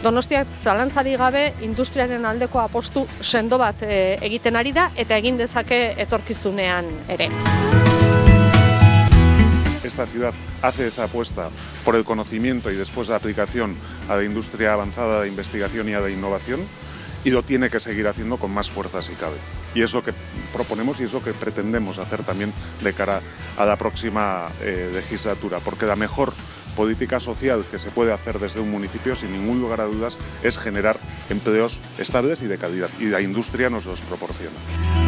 Donostiak zalantzarik gabe industriaren aldeko apostu sendo bat egiten ari da eta egin dezake etorkizunean ere. Esta ciudad hace esa apuesta por el conocimiento y después la aplicación a la industria avanzada de investigación y a la innovación, y lo tiene que seguir haciendo con más fuerza si cabe. Y es lo que proponemos y es lo que pretendemos hacer también de cara a la próxima legislatura, porque la mejor política social que se puede hacer desde un municipio, sin ningún lugar a dudas, es generar empleos estables y de calidad, y la industria nos los proporciona.